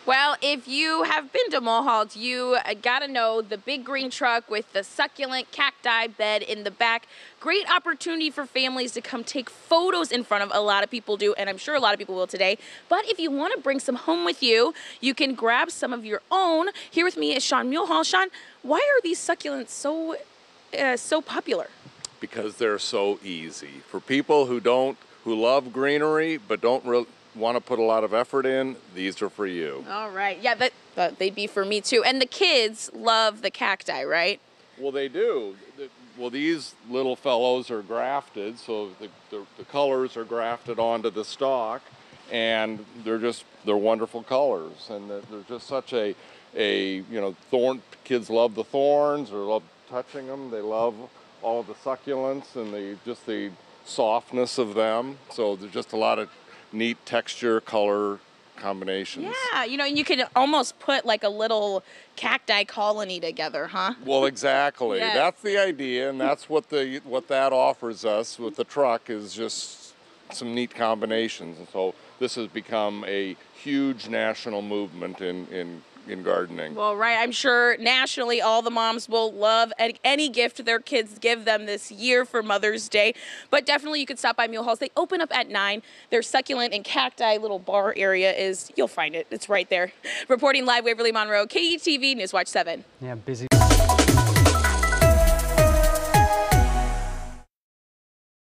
Well, if you have been to Mulholland, you gotta know the big green truck with the succulent cacti bed in the back. Great opportunity for families to come take photos in front of. A lot of people do, and I'm sure a lot of people will today. But if you want to bring some home with you, you can grab some of your own. Here with me is Sean Mulehall. Sean, why are these succulents so popular? Because they're so easy. For people who love greenery but don't really want to put a lot of effort in, these are for you. All right. Yeah, they'd be for me too. And the kids love the cacti, right? Well, they do. Well, these little fellows are grafted, so the colors are grafted onto the stalk, and they're wonderful colors, and they're just such a thorn. Kids love the thorns or love touching them. They love all the succulents and the softness of them. So there's just a lot of neat texture, color combinations. Yeah, you can almost put like a little cacti colony together, huh? Well, exactly. Yes. That's the idea, and that's what that offers us with the truck is just some neat combinations. And so this has become a huge national movement in gardening. Well, right. I'm sure nationally all the moms will love any gift their kids give them this year for Mother's Day. But definitely you could stop by Mulehall's. They open up at 9. Their succulent and cacti little bar area you'll find it. It's right there. Reporting live, Waverly Monroe, KETV News Watch 7. Yeah, busy.